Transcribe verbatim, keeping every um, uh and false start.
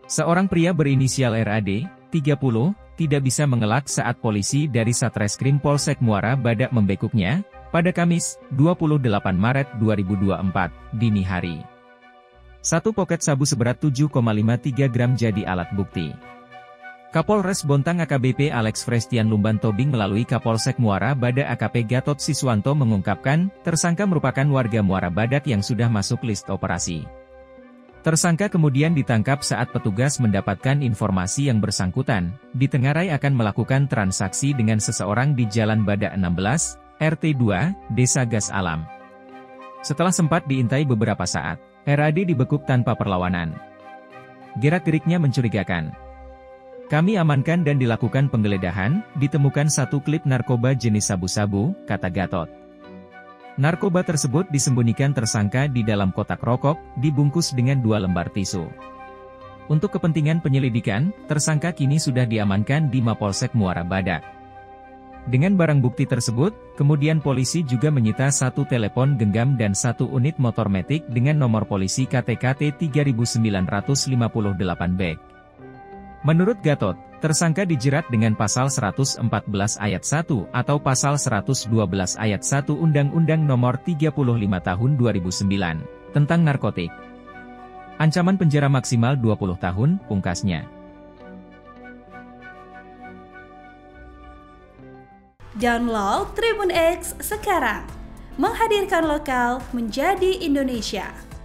Seorang pria berinisial R A D, tiga puluh, tidak bisa mengelak saat polisi dari Satreskrim Polsek Muara Badak membekuknya, pada Kamis, dua puluh delapan Maret dua ribu dua puluh empat, dini hari. Satu poket sabu seberat tujuh koma lima tiga gram jadi alat bukti. Kapolres Bontang A K B P Alex Frestian Lumban Tobing melalui Kapolsek Muara Badak A K P Gatot Siswanto mengungkapkan, tersangka merupakan warga Muara Badak yang sudah masuk list operasi. Tersangka kemudian ditangkap saat petugas mendapatkan informasi yang bersangkutan, ditengarai akan melakukan transaksi dengan seseorang di Jalan Badak enam belas, R T dua, Desa Gas Alam. Setelah sempat diintai beberapa saat, R A D dibekuk tanpa perlawanan. Gerak-geriknya mencurigakan. Kami amankan dan dilakukan penggeledahan, ditemukan satu klip narkoba jenis sabu-sabu, kata Gatot. Narkoba tersebut disembunyikan tersangka di dalam kotak rokok, dibungkus dengan dua lembar tisu. Untuk kepentingan penyelidikan, tersangka kini sudah diamankan di Mapolsek Muara Badak. Dengan barang bukti tersebut, kemudian polisi juga menyita satu telepon genggam dan satu unit motor metik dengan nomor polisi K T K T tiga sembilan lima delapan B. Menurut Gatot, tersangka dijerat dengan pasal seratus empat belas ayat satu atau pasal seratus dua belas ayat satu Undang-Undang Nomor tiga puluh lima Tahun dua ribu sembilan, tentang narkotik. Ancaman penjara maksimal dua puluh tahun, pungkasnya. Download Tribun X sekarang, menghadirkan lokal menjadi Indonesia.